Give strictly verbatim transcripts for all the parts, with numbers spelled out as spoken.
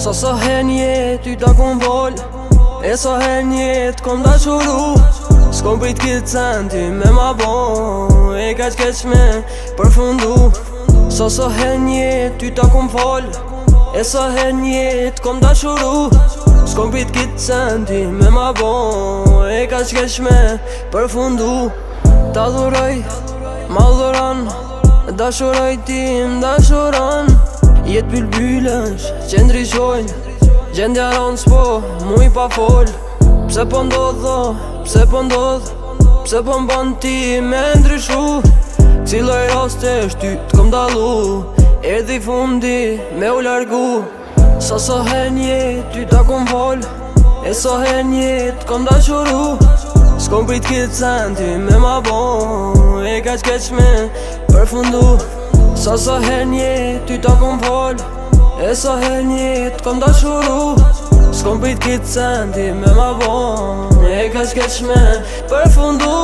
Sa sa her njet ty ta kom vol E sa her njet kom da quru S'kom prit kitë centi me ma bon E ka qkeq me përfundu Sa sa her njet ty ta kom fol E sa her njet kom da quru S'kom prit kitë centi me ma bon E ka qkeq me përfundu Ta dhuroj, ma dhuron Dashuroj ti m'dashuron Jet bylbylësh që ndryshojnë Gjendja ronë s'po muj pa fol Pse po ndodh dho, pse po ndodh Pse po m'ban ti me ndryshu Ciloj rastesh ty t'kom dalu Erdhi fundi me u largu Sa sa her njet ty ta kom fol E sa her njet kom dashuru S'kom prit kitë centi me ma bon E ka qkeq me përfundu Sa sa her njet ty ta kom fol E sa her njet kom dashuru S'kom prit kitë centi me ma bon E ka qkeq me përfundu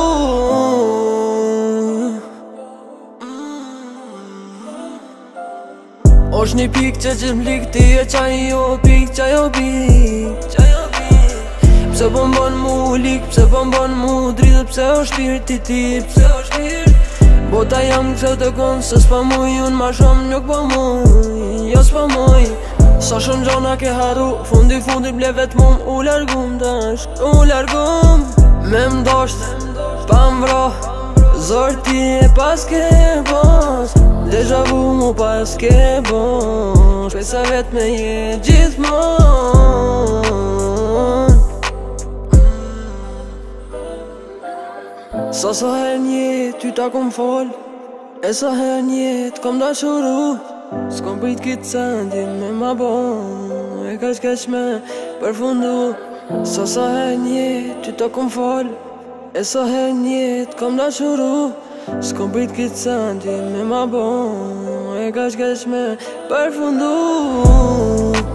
Osh një pik që që m'lik ti e qaj jo pik qaj jo pik Pse po m'bon mu lik, pse po m'bon mu dridhe Pse o shpirti ti, pse o shpirt Bota jam këse të konë se s'pa muj Unë ma shumë nuk pa muj, jo s'pa muj Sa shumë gjona ke haru, fundi fundi ble vet mum U largum dash, u largum Me m'dosht, pa m'vro Zor ti e pas ke bos Deja vu mu pas ke bos Shpesa vet me je gjithmon Sa sa her njet ty ta kom fol E sa her njet kom dashuru S'kom prit kitë centi me ma bon E ka qkeq me përfundu Sa sa her njet ty ta kom fol E sa her njet kom dashuru S'kom prit kitë centi me ma bon E ka qkeq me përfundu